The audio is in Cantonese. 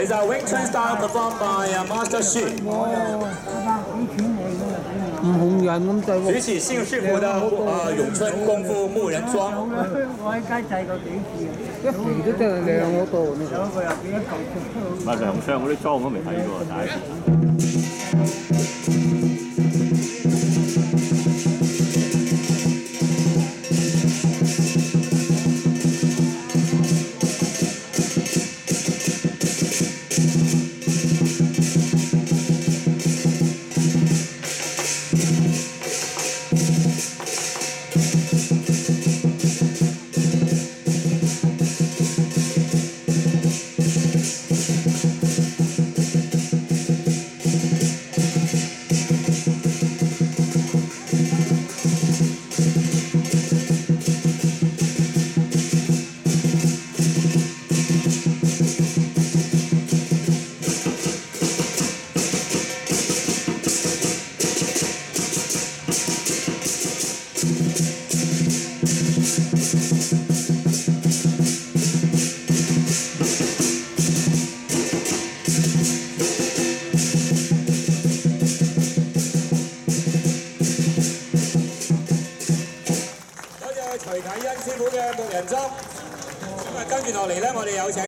It's a Wing Chun style performed by Master Xu。 唔紅人咁滯喎。 举起姓氏服的咏春功夫木人桩。 我喺街制過幾次啊！ 一肥都真係靚好多呢個。 有一個又變咗舊出。 唔係梁昌嗰啲裝我都未睇過，第一次。 徐啟恩師傅嘅木人樁，咁跟住落嚟咧，我哋有請。